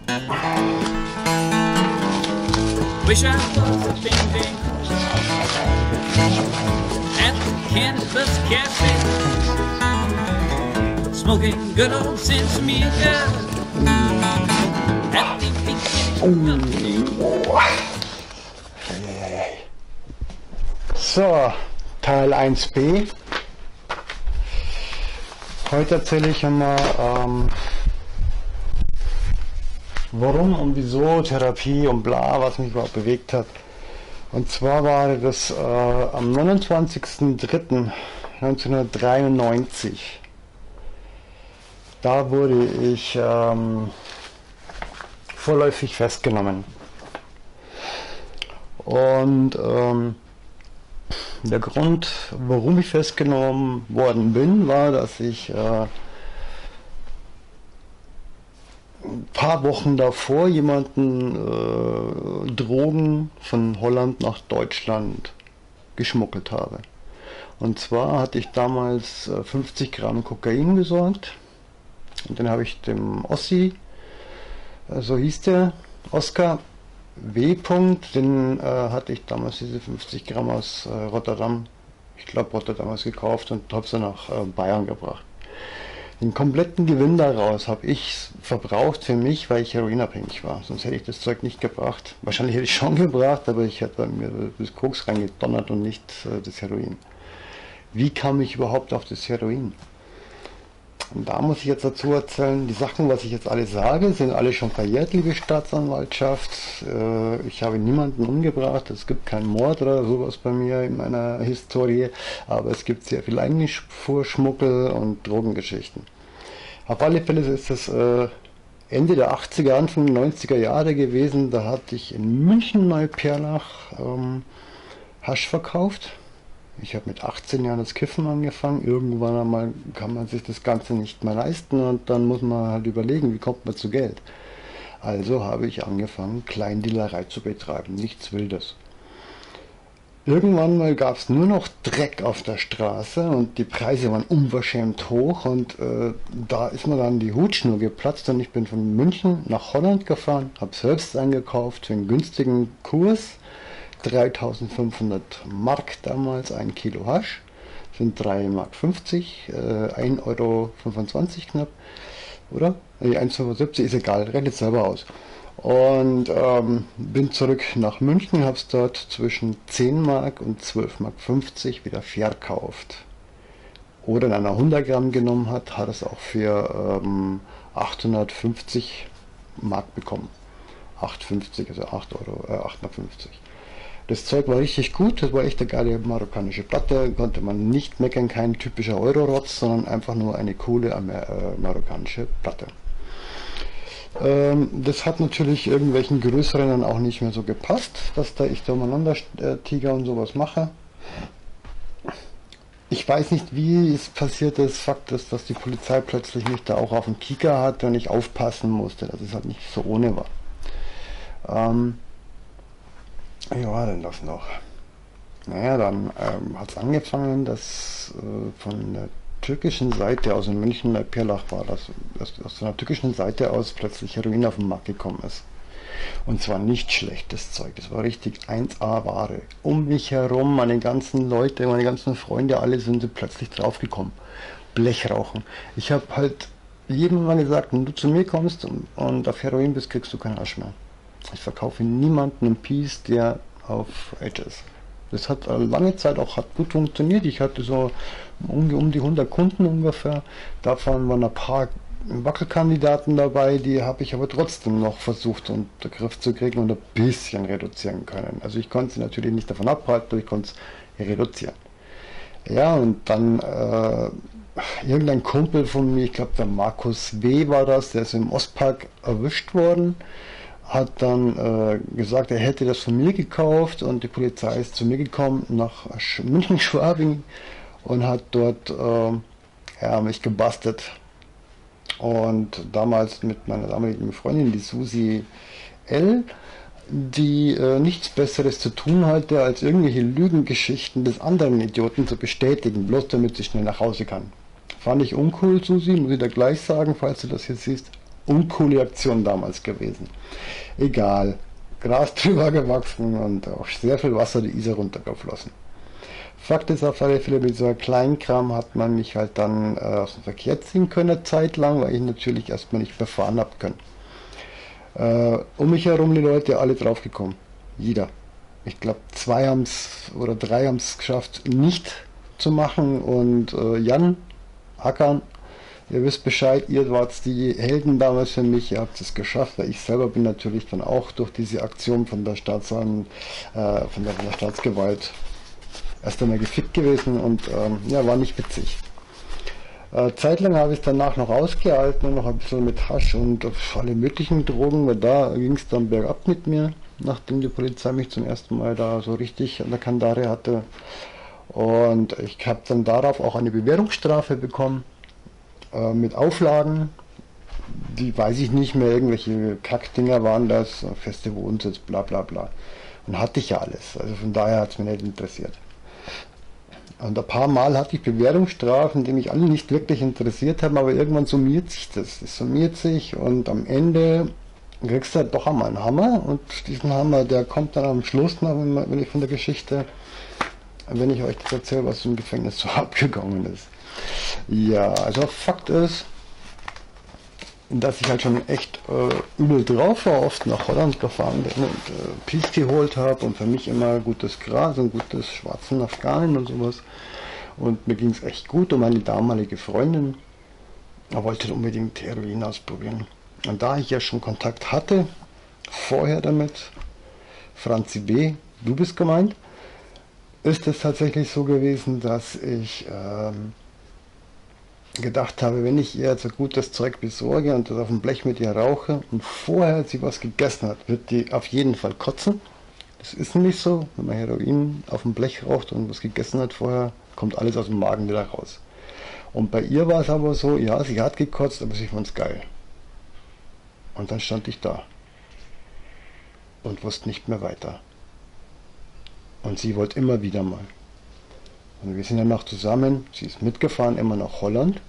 Wish I was a bing-bing at the Cannabis Cafe, smoking good old Sinsemilla at the beginning. So, Teil 1b. Heute erzähle ich einmal, warum und wieso Therapie und bla, was mich überhaupt bewegt hat. Und zwar war das am 29.03.1993. Da wurde ich vorläufig festgenommen. Und der Grund, warum ich festgenommen worden bin, war, dass ich ein paar Wochen davor jemanden Drogen von Holland nach Deutschland geschmuggelt habe. Und zwar hatte ich damals 50 Gramm Kokain besorgt und den habe ich dem Ossi, so hieß der, Oskar W. Den hatte ich damals diese 50 Gramm aus Rotterdam, ich glaube Rotterdam, gekauft und habe sie nach Bayern gebracht. Den kompletten Gewinn daraus habe ich verbraucht für mich, weil ich heroinabhängig war. Sonst hätte ich das Zeug nicht gebracht. Wahrscheinlich hätte ich schon gebracht, aber ich hätte mir das Koks reingedonnert und nicht das Heroin. Wie kam ich überhaupt auf das Heroin? Und da muss ich jetzt dazu erzählen, die Sachen, was ich jetzt alle sage, sind alle schon verjährt, liebe Staatsanwaltschaft. Ich habe niemanden umgebracht, es gibt keinen Mord oder sowas bei mir in meiner Historie, aber es gibt sehr viel Einfuhrschmuggel und Drogengeschichten. Auf alle Fälle ist es Ende der 80er, Anfang der 90er Jahre gewesen, da hatte ich in München Neuperlach Hasch verkauft. Ich habe mit 18 Jahren das Kiffen angefangen. Irgendwann einmal kann man sich das Ganze nicht mehr leisten und dann muss man halt überlegen, wie kommt man zu Geld. Also habe ich angefangen, Kleindealerei zu betreiben, nichts Wildes. Irgendwann mal gab es nur noch Dreck auf der Straße und die Preise waren unverschämt hoch und da ist mir dann die Hutschnur geplatzt und ich bin von München nach Holland gefahren, habe selbst eingekauft für einen günstigen Kurs. 3.500 Mark damals, 1 Kilo Hasch, sind 3,50 Mark, 1,25 Euro knapp, oder? 1,75 ist egal, rechnet selber aus. Und bin zurück nach München, habe es dort zwischen 10 Mark und 12,50 Mark wieder verkauft. Oder in einer 100 Gramm genommen hat es auch für 850 Mark bekommen. 8,50, also 8 Euro, 8,50 Mark. Das Zeug war richtig gut, das war echt eine geile marokkanische Platte, konnte man nicht meckern, kein typischer Euro-Rotz, sondern einfach nur eine coole marokkanische Platte. Das hat natürlich irgendwelchen größeren dann auch nicht mehr so gepasst, dass da ich da umeinander Tiger und sowas mache. Ich weiß nicht, wie es passiert ist. Fakt ist, dass die Polizei plötzlich mich da auch auf den Kieker hatte und ich aufpassen musste, dass es halt nicht so ohne war. Ja, denn das noch. Naja, dann hat es angefangen, dass von der türkischen Seite aus, in München bei Pirlach war das, dass aus der türkischen Seite aus plötzlich Heroin auf den Markt gekommen ist. Und zwar nicht schlechtes Zeug, das war richtig 1A Ware. Um mich herum, meine ganzen Leute, meine ganzen Freunde, alle sind plötzlich draufgekommen. Blechrauchen. Ich habe halt jedem mal gesagt, wenn du zu mir kommst und auf Heroin bist, kriegst du keinen Arsch mehr. Ich verkaufe niemanden einen Piece, der auf Edge ist. Das hat lange Zeit auch gut funktioniert. Ich hatte so um die 100 Kunden ungefähr. Davon waren ein paar Wackelkandidaten dabei, die habe ich aber trotzdem noch versucht unter den Griff zu kriegen und ein bisschen reduzieren können. Also ich konnte sie natürlich nicht davon abhalten, aber ich konnte es reduzieren. Ja, und dann irgendein Kumpel von mir, ich glaube der Markus W. war das, der ist im Ostpark erwischt worden, hat dann gesagt, er hätte das von mir gekauft und die Polizei ist zu mir gekommen nach München-Schwabing und hat dort mich gebastelt. Und damals mit meiner damaligen Freundin, die Susi L., die nichts Besseres zu tun hatte, als irgendwelche Lügengeschichten des anderen Idioten zu bestätigen, bloß damit sie schnell nach Hause kann. Fand ich uncool, Susi, muss ich da gleich sagen, falls du das jetzt siehst. uncoole Aktion damals gewesen. Egal. Gras drüber gewachsen und auch sehr viel Wasser die Isar runtergeflossen. Fakt ist auf alle Fälle, mit so einem Kleinkram hat man mich halt dann aus dem Verkehr ziehen können, eine Zeit lang, weil ich natürlich erstmal nicht mehr fahren habe können. Um mich herum die Leute alle draufgekommen. Jeder. Ich glaube 2 haben's oder 3 haben es geschafft, nicht zu machen, und Jan, Hakan, ihr wisst Bescheid, ihr wart die Helden damals für mich, ihr habt es geschafft, weil ich selber bin natürlich dann auch durch diese Aktion von der von der Staatsgewalt erst einmal gefickt gewesen und ja, war nicht witzig. Zeitlang habe ich es danach noch ausgehalten und noch ein bisschen mit Hasch und alle möglichen Drogen, weil da ging es dann bergab mit mir, nachdem die Polizei mich zum ersten Mal da so richtig an der Kandare hatte. Und ich habe dann darauf auch eine Bewährungsstrafe bekommen, mit Auflagen, die weiß ich nicht mehr, irgendwelche Kackdinger waren das, feste Wohnsitz, bla bla bla. Und hatte ich ja alles, also von daher hat es mich nicht interessiert. Und ein paar Mal hatte ich Bewährungsstrafen, die mich alle nicht wirklich interessiert haben, aber irgendwann summiert sich das. Es summiert sich und am Ende kriegst du halt doch einmal einen Hammer, und diesen Hammer, der kommt dann am Schluss noch, wenn ich von der Geschichte, wenn ich euch das erzähle, was im Gefängnis so abgegangen ist. Ja, also Fakt ist, dass ich halt schon echt übel drauf war, oft nach Holland gefahren bin und Pilz geholt habe und für mich immer gutes Gras und gutes schwarzen Afghanen und sowas. Und mir ging es echt gut, und meine damalige Freundin wollte unbedingt Heroin ausprobieren. Und da ich ja schon Kontakt hatte, vorher damit, Franzi B., du bist gemeint, ist es tatsächlich so gewesen, dass ich gedacht habe, wenn ich ihr jetzt ein gutes Zeug besorge und das auf dem Blech mit ihr rauche und vorher sie was gegessen hat, wird die auf jeden Fall kotzen. Das ist nämlich so, wenn man Heroin auf dem Blech raucht und was gegessen hat vorher, kommt alles aus dem Magen wieder raus. Und bei ihr war es aber so, ja, sie hat gekotzt, aber sie fand es geil. Und dann stand ich da und wusste nicht mehr weiter. Und sie wollte immer wieder mal. Und wir sind danach zusammen, sie ist mitgefahren, immer nach Holland,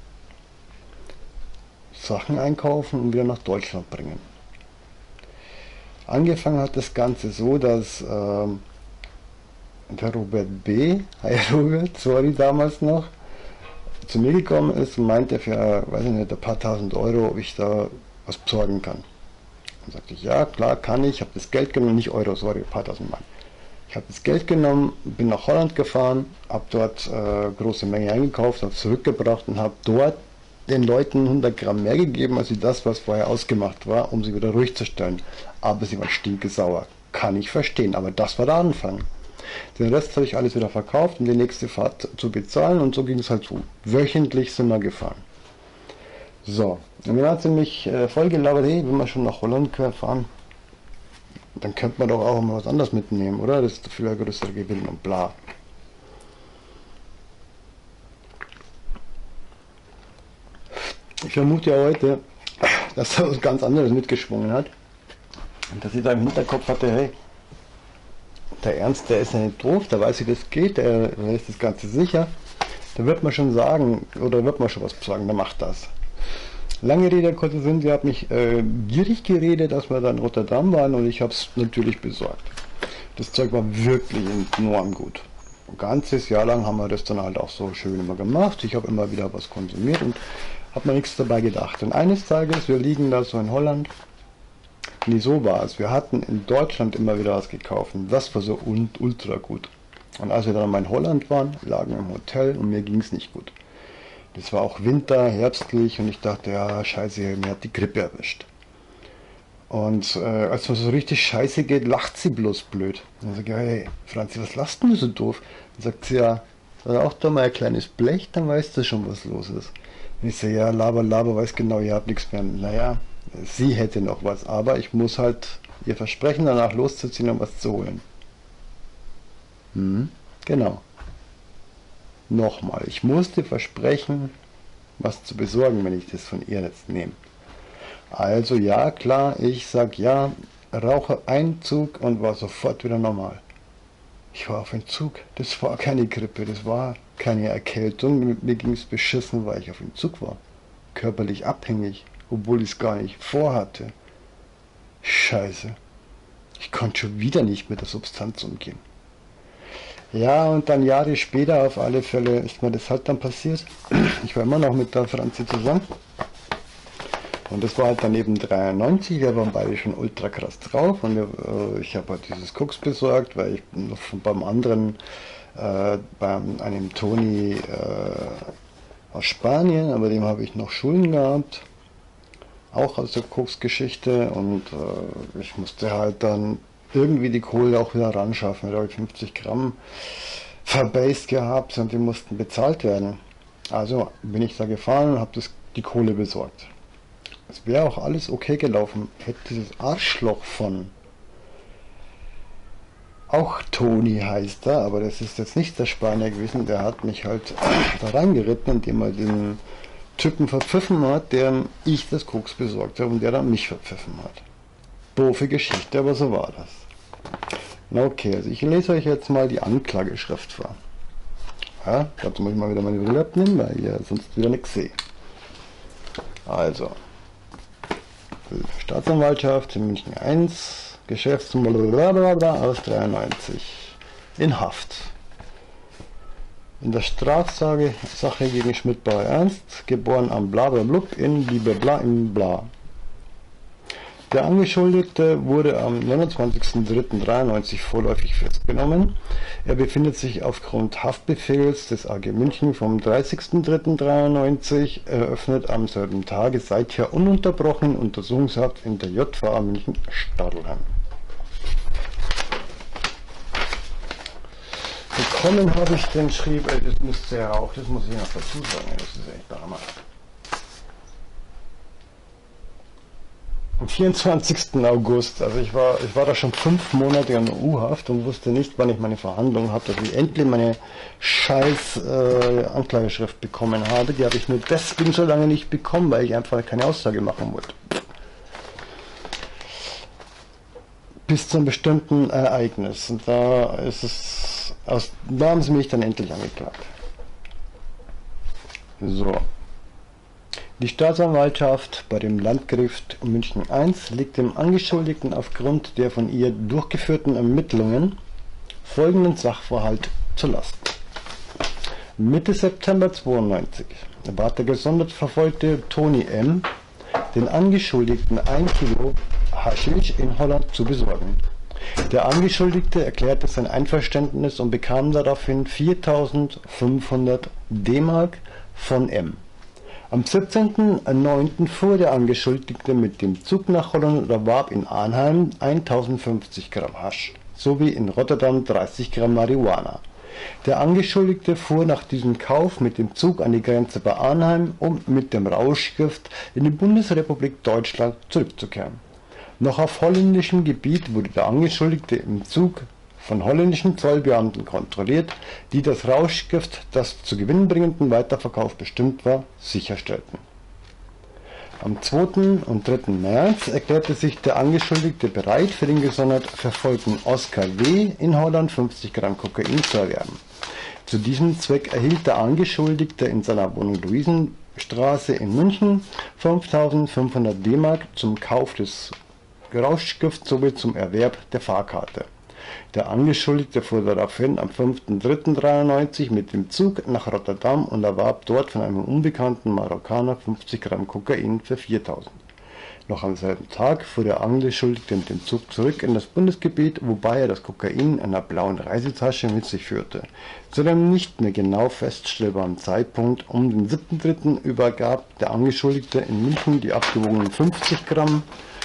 Sachen einkaufen und wieder nach Deutschland bringen. Angefangen hat das Ganze so, dass der Robert B., hi Robert, sorry damals noch, zu mir gekommen ist und meinte für, weiß ich nicht, ein paar tausend Euro, ob ich da was besorgen kann. Dann sagte ich, ja klar kann ich habe das Geld genommen, nicht Euro, sorry, ein paar tausend Mann. Ich habe das Geld genommen, bin nach Holland gefahren, habe dort große Menge eingekauft, habe zurückgebracht und habe dort den Leuten 100 Gramm mehr gegeben, als das, was vorher ausgemacht war, um sie wieder ruhig zu stellen. Aber sie waren stinkesauer. Kann ich verstehen, aber das war der Anfang. Den Rest habe ich alles wieder verkauft, um die nächste Fahrt zu bezahlen, und so ging es halt so. Wöchentlich sind wir gefahren. So, und dann hat sie mich voll gelabert, hey, wenn wir schon nach Holland fahren, dann könnte man doch auch mal was anderes mitnehmen, oder? Das ist viel größere Gewinn und bla. Ich vermute ja heute, dass er was ganz anderes mitgeschwungen hat. Und dass sie da im Hinterkopf hatte, hey, der Ernst, der ist ja nicht doof, der weiß, wie das geht, der ist das Ganze sicher. Da wird man schon sagen, oder wird man schon was sagen, der macht das. Lange Rede, kurzer Sinn, sie hat mich gierig geredet, dass wir da in Rotterdam waren, und ich habe es natürlich besorgt. Das Zeug war wirklich enorm gut. Ein ganzes Jahr lang haben wir das dann halt auch so schön immer gemacht. Ich habe immer wieder was konsumiert und habe mir nichts dabei gedacht. Und eines Tages, wir liegen da so in Holland, nee, so war es. Wir hatten in Deutschland immer wieder was gekauft und das war so ultra gut. Und als wir dann mal in Holland waren, lagen wir im Hotel und mir ging es nicht gut. Das war auch Winter, herbstlich, und ich dachte, ja, scheiße, mir hat die Grippe erwischt. Und als mir so richtig scheiße geht, lacht sie bloß blöd. Und dann sage ich, hey, Franzi, was lachst du so doof? Dann sagt sie, ja, auch da mal ein kleines Blech, dann weißt du schon, was los ist. Und ich sage, ja, laber, weiß genau, ihr habt nichts mehr. Naja, sie hätte noch was, aber ich muss halt ihr versprechen, danach loszuziehen, um was zu holen. Genau. Nochmal, ich musste versprechen, was zu besorgen, wenn ich das von ihr jetzt nehme. Also ja, klar, ich sag ja, rauche Einzug und war sofort wieder normal. Ich war auf Entzug, das war keine Grippe, das war keine Erkältung, mir ging es beschissen, weil ich auf Entzug war. Körperlich abhängig, obwohl ich es gar nicht vorhatte. Scheiße. Ich konnte schon wieder nicht mit der Substanz umgehen. Ja, und dann Jahre später auf alle Fälle ist mir das halt dann passiert. Ich war immer noch mit der Franzi zusammen. Und das war halt dann eben 93, wir waren beide schon ultra krass drauf. Und ich habe halt dieses Koks besorgt, weil ich noch beim anderen, bei einem Toni aus Spanien, aber dem habe ich noch Schulden gehabt. Auch aus der Koks-Geschichte. Und ich musste halt dann irgendwie die Kohle auch wieder ran schaffen. Da habe ich 50 Gramm verbased gehabt und die mussten bezahlt werden. Also bin ich da gefahren und habe die Kohle besorgt. Es wäre auch alles okay gelaufen, hätte dieses Arschloch von, auch Toni heißt er, aber das ist jetzt nicht der Spanier gewesen, der hat mich halt da reingeritten, indem er den Typen verpfiffen hat, der ich das Koks besorgt habe und der dann mich verpfiffen hat. Doofe Geschichte, aber so war das. Na okay, also ich lese euch jetzt mal die Anklageschrift vor. Ja, dazu muss ich mal wieder meine Brille abnehmen, weil ich ja sonst wieder nichts sehe. Also, Staatsanwaltschaft in München 1, Geschäftsnummer aus 93, in Haft. In der Strafsache Sache gegen Schmidt-Bauer Ernst, geboren am Blablablub in Lieberbla im Bla. Der Angeschuldigte wurde am 29.03.93 vorläufig festgenommen. Er befindet sich aufgrund Haftbefehls des AG München vom 30.03.93 eröffnet am selben Tage seither ununterbrochen Untersuchungshaft in der JVA München Stadelheim. Bekommen habe ich den Schrieb, das müsste ja auch, das muss ich noch dazu sagen, das ist echt der Hammer. Am 24. August, also ich war da schon 5 Monate in U-Haft und wusste nicht, wann ich meine Verhandlung habe, dass ich endlich meine scheiß Anklageschrift bekommen habe. Die habe ich nur deswegen so lange nicht bekommen, weil ich einfach keine Aussage machen wollte. Bis zu einem bestimmten Ereignis. Und da haben sie mich dann endlich angeklagt. So. Die Staatsanwaltschaft bei dem Landgericht München I legt dem Angeschuldigten aufgrund der von ihr durchgeführten Ermittlungen folgenden Sachverhalt zur Last. Mitte September 92 bat der gesondert verfolgte Toni M. den Angeschuldigten 1 Kilo Haschisch in Holland zu besorgen. Der Angeschuldigte erklärte sein Einverständnis und bekam daraufhin 4.500 D-Mark von M. Am 17.09. fuhr der Angeschuldigte mit dem Zug nach Holland und erwarb in Arnhem 1050 Gramm Hasch sowie in Rotterdam 30 Gramm Marihuana. Der Angeschuldigte fuhr nach diesem Kauf mit dem Zug an die Grenze bei Arnhem, um mit dem Rauschgift in die Bundesrepublik Deutschland zurückzukehren. Noch auf holländischem Gebiet wurde der Angeschuldigte im Zug von holländischen Zollbeamten kontrolliert, die das Rauschgift, das zu gewinnbringendem Weiterverkauf bestimmt war, sicherstellten. Am 2. und 3. März erklärte sich der Angeschuldigte bereit, für den gesondert verfolgten Oskar W. in Holland 50 Gramm Kokain zu erwerben. Zu diesem Zweck erhielt der Angeschuldigte in seiner Wohnung Luisenstraße in München 5.500 D-Mark zum Kauf des Rauschgifts sowie zum Erwerb der Fahrkarte. Der Angeschuldigte fuhr daraufhin am 5.3.93 mit dem Zug nach Rotterdam und erwarb dort von einem unbekannten Marokkaner 50 Gramm Kokain für 4.000. Noch am selben Tag fuhr der Angeschuldigte mit dem Zug zurück in das Bundesgebiet, wobei er das Kokain in einer blauen Reisetasche mit sich führte. Zu einem nicht mehr genau feststellbaren Zeitpunkt um den 7.3. übergab der Angeschuldigte in München die abgewogenen 50 Gramm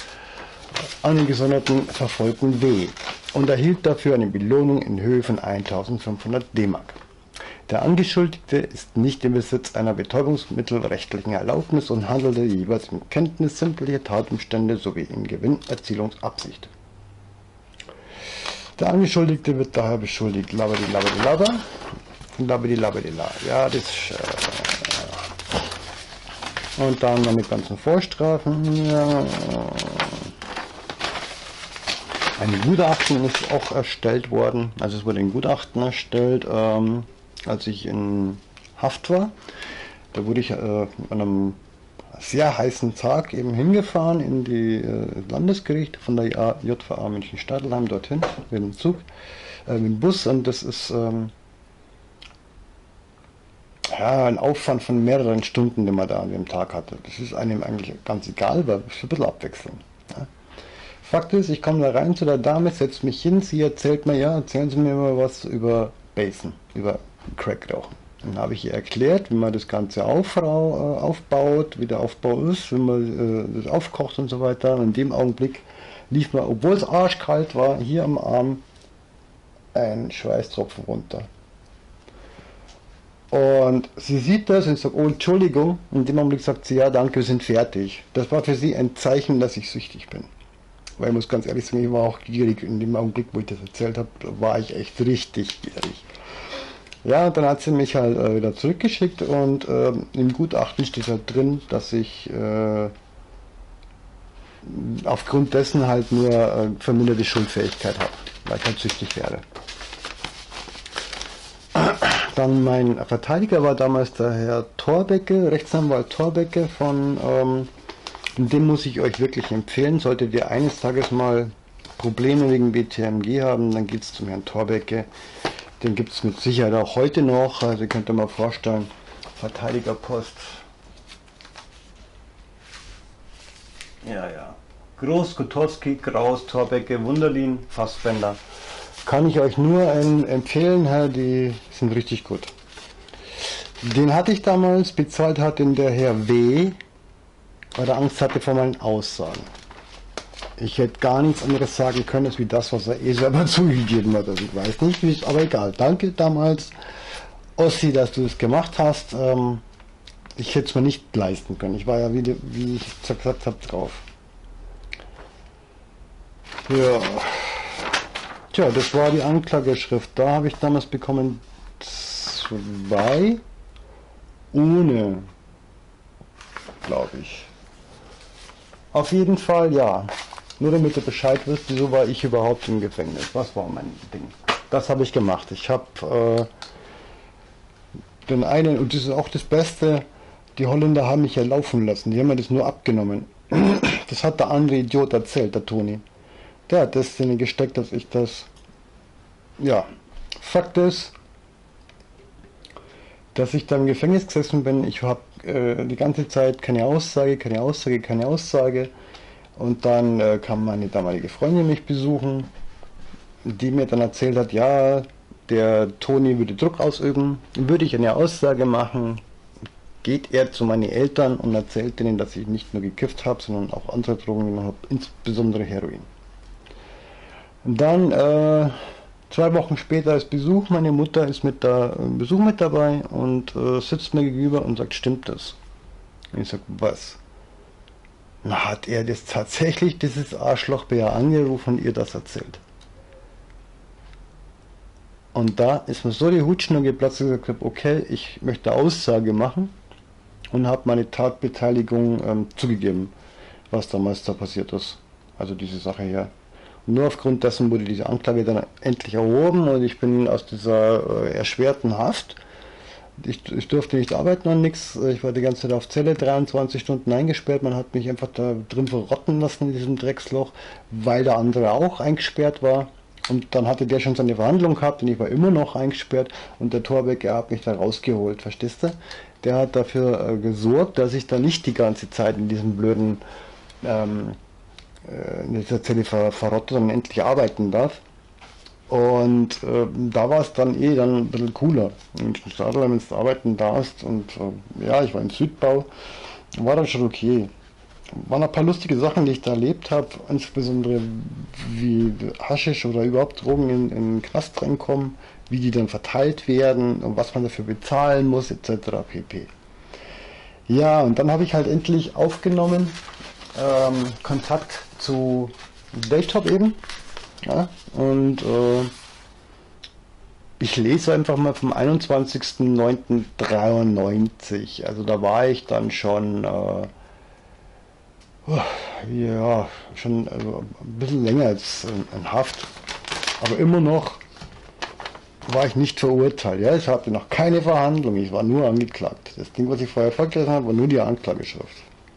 an den gesonderten verfolgten W. und erhielt dafür eine Belohnung in Höhe von 1.500 D-Mark. Der Angeschuldigte ist nicht im Besitz einer betäubungsmittelrechtlichen Erlaubnis und handelte jeweils in Kenntnis sämtlicher Tatumstände sowie in Gewinnerzielungsabsicht. Der Angeschuldigte wird daher beschuldigt, labadi. Ja, das und dann noch mit ganzen Vorstrafen. Ja. Ein Gutachten ist auch erstellt worden, also es wurde ein Gutachten erstellt, als ich in Haft war. Da wurde ich an sehr heißen Tag eben hingefahren in die Landesgerichte von der JVA München-Stadelheim dorthin mit dem Zug, mit dem Bus, und das ist ja, ein Aufwand von mehreren Stunden, den man da an dem Tag hatte. Das ist einem eigentlich ganz egal, weil es ein bisschen Abwechslung. Ja. Fakt ist, ich komme da rein zu der Dame, setze mich hin, sie erzählt mir, ja, erzählen Sie mir mal was über Basen, über Crackrauchen. Dann habe ich ihr erklärt, wie man das Ganze aufbaut, wie der Aufbau ist, wie man das aufkocht und so weiter. Und in dem Augenblick lief mir, obwohl es arschkalt war, hier am Arm ein Schweißtropfen runter. Und sie sieht das und sagt, oh Entschuldigung, in dem Augenblick sagt sie, ja danke, wir sind fertig. Das war für sie ein Zeichen, dass ich süchtig bin. Weil ich muss ganz ehrlich sagen, ich war auch gierig. In dem Augenblick, wo ich das erzählt habe, war ich echt richtig gierig. Ja, und dann hat sie mich halt wieder zurückgeschickt, und im Gutachten steht halt drin, dass ich aufgrund dessen halt nur verminderte Schuldfähigkeit habe, weil ich halt süchtig werde. Dann mein Verteidiger war damals der Herr Thorbecke, Rechtsanwalt Thorbecke von, den muss ich euch wirklich empfehlen. Solltet ihr eines Tages mal Probleme wegen BTMG haben, dann geht es zum Herrn Thorbecke. Den gibt es mit Sicherheit auch heute noch. Also ihr könnt euch mal vorstellen, Verteidigerpost. Ja, ja. Groß, Gutowski, Kraus, Thorbecke, Wunderlin, Fassbender. Kann ich euch nur empfehlen, die sind richtig gut. Den hatte ich damals, bezahlt hat den der Herr W., weil er Angst hatte vor meinen Aussagen. Ich hätte gar nichts anderes sagen können, als wie das, was er selber zugegeben hat. Also ich weiß nicht, wie es, aber egal. Danke damals, Ossi, dass du das gemacht hast. Ich hätte es mir nicht leisten können. Ich war ja, wie ich gesagt habe, drauf. Ja. Tja, das war die Anklageschrift. Da habe ich damals bekommen 2 ohne, glaube ich. Auf jeden Fall, ja. Nur damit du Bescheid wirst, wieso war ich überhaupt im Gefängnis? Was war mein Ding? Das habe ich gemacht. Ich habe den einen, und das ist auch das Beste, die Holländer haben mich ja laufen lassen. Die haben mir das nur abgenommen. Das hat der andere Idiot erzählt, der Toni. Der hat das in gesteckt, dass ich das... Ja, Fakt ist, dass ich da im Gefängnis gesessen bin. Ich habe die ganze Zeit keine Aussage. Und dann kam meine damalige Freundin mich besuchen, die mir dann erzählt hat, ja, der Toni würde Druck ausüben. Würde ich eine Aussage machen, geht er zu meinen Eltern und erzählt ihnen, dass ich nicht nur gekifft habe, sondern auch andere Drogen genommen habe, insbesondere Heroin. Und dann 2 Wochen später ist Besuch, meine Mutter ist mit Besuch mit dabei und sitzt mir gegenüber und sagt, stimmt das? Und ich sage, was? Na, hat er das tatsächlich, dieses Arschloch bei ihr angerufen und ihr das erzählt? Und da ist mir so die Hutschnur geplatzt, dass ich gesagt habe, okay, ich möchte Aussage machen, und habe meine Tatbeteiligung zugegeben, was damals da passiert ist. Also diese Sache hier. Nur aufgrund dessen wurde diese Anklage dann endlich erhoben, und ich bin aus dieser erschwerten Haft. Ich durfte nicht arbeiten und nichts. Ich war die ganze Zeit auf Zelle, 23 Stunden eingesperrt. Man hat mich einfach da drin verrotten lassen in diesem Drecksloch, weil der andere auch eingesperrt war. Und dann hatte der schon seine Verhandlung gehabt und ich war immer noch eingesperrt, und der Thorbecke hat mich da rausgeholt, verstehst du? Der hat dafür gesorgt, dass ich da nicht die ganze Zeit in diesem blöden in dieser Zelle verrottet, sondern endlich arbeiten darf. Und da war es dann dann ein bisschen cooler. In Stadelheim, wenn du arbeiten darfst, und ja, ich war im Südbau, war dann schon okay. Waren ein paar lustige Sachen, die ich da erlebt habe, insbesondere wie Haschisch oder überhaupt Drogen in den Knast reinkommen, wie die dann verteilt werden und was man dafür bezahlen muss, etc. pp. Ja, und dann habe ich halt endlich aufgenommen, Kontakt zu Daytop eben, ja, und ich lese einfach mal vom 21.09.93, also da war ich dann schon ja, schon also ein bisschen länger als in Haft, aber immer noch war ich nicht verurteilt. Ja, ich hatte noch keine Verhandlung, ich war nur angeklagt. Das Ding, was ich vorher vorgelesen habe, war nur die Anklageschrift.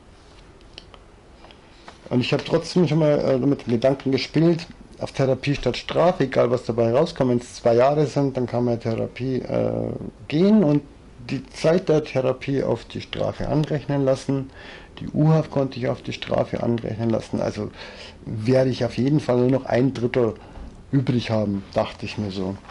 Und ich habe trotzdem schon mal mit dem Gedanken gespielt, auf Therapie statt Strafe, egal was dabei rauskommt. Wenn es 2 Jahre sind, dann kann man Therapie gehen und die Zeit der Therapie auf die Strafe anrechnen lassen. Die U-Haft konnte ich auf die Strafe anrechnen lassen. Also werde ich auf jeden Fall nur noch 1/3 übrig haben, dachte ich mir so.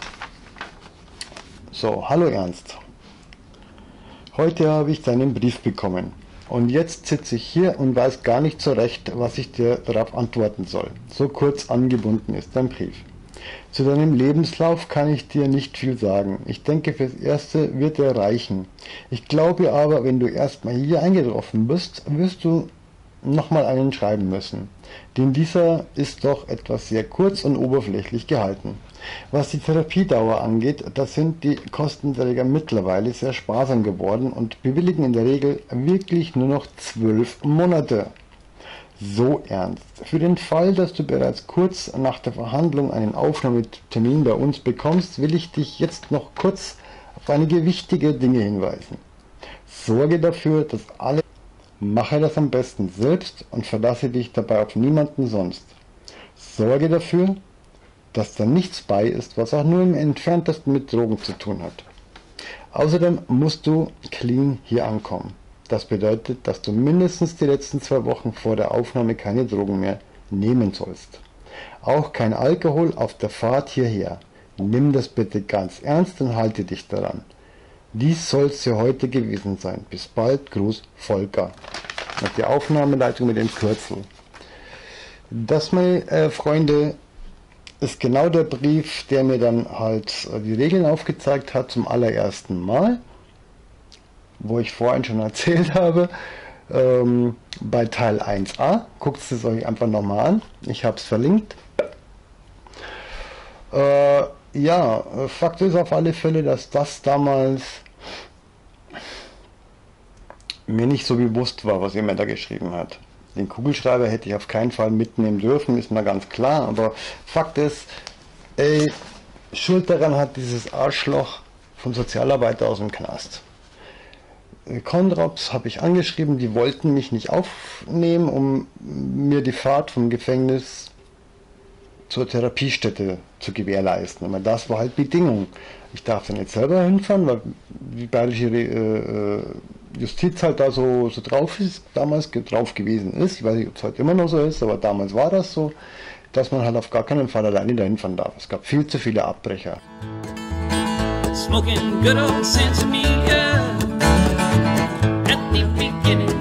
So, hallo Ernst. Heute habe ich deinen Brief bekommen. Und jetzt sitze ich hier und weiß gar nicht so recht, was ich dir darauf antworten soll. So kurz angebunden ist dein Brief. Zu deinem Lebenslauf kann ich dir nicht viel sagen. Ich denke, fürs Erste wird er reichen. Ich glaube aber, wenn du erstmal hier eingetroffen bist, wirst du nochmal einen schreiben müssen. Denn dieser ist doch etwas sehr kurz und oberflächlich gehalten. Was die Therapiedauer angeht, da sind die Kostenträger mittlerweile sehr sparsam geworden und bewilligen in der Regel wirklich nur noch 12 Monate. So Ernst. Für den Fall, dass du bereits kurz nach der Verhandlung einen Aufnahmetermin bei uns bekommst, will ich dich jetzt noch kurz auf einige wichtige Dinge hinweisen. Sorge dafür, dass alle... Mache das am besten selbst und verlasse dich dabei auf niemanden sonst. Sorge dafür, dass da nichts bei ist, was auch nur im entferntesten mit Drogen zu tun hat. Außerdem musst du clean hier ankommen. Das bedeutet, dass du mindestens die letzten 2 Wochen vor der Aufnahme keine Drogen mehr nehmen sollst. Auch kein Alkohol auf der Fahrt hierher. Nimm das bitte ganz ernst und halte dich daran. Dies soll es für heute gewesen sein. Bis bald, Gruß, Volker. Und die Aufnahmeleitung mit dem Kürzel. Das, meine Freunde, ist genau der Brief, der mir dann halt die Regeln aufgezeigt hat zum allerersten Mal, wo ich vorhin schon erzählt habe, bei Teil 1a. Guckt es euch einfach nochmal an. Ich habe es verlinkt. Ja, Fakt ist auf alle Fälle, dass das damals mir nicht so bewusst war, was er mir da geschrieben hat. Den Kugelschreiber hätte ich auf keinen Fall mitnehmen dürfen, ist mir ganz klar, aber Fakt ist, ey, Schuld daran hat dieses Arschloch vom Sozialarbeiter aus dem Knast. Konraps habe ich angeschrieben, die wollten mich nicht aufnehmen, um mir die Fahrt vom Gefängnis zur Therapiestätte zu gewährleisten. Aber das war halt Bedingung. Ich darf dann nicht selber hinfahren, weil die bayerische Justiz halt da so drauf ist, damals drauf gewesen ist. Ich weiß nicht, ob es heute immer noch so ist, aber damals war das so, dass man halt auf gar keinen Fall alleine dahin fahren darf. Es gab viel zu viele Abbrecher. Smoking good old San Amiga at the beginning.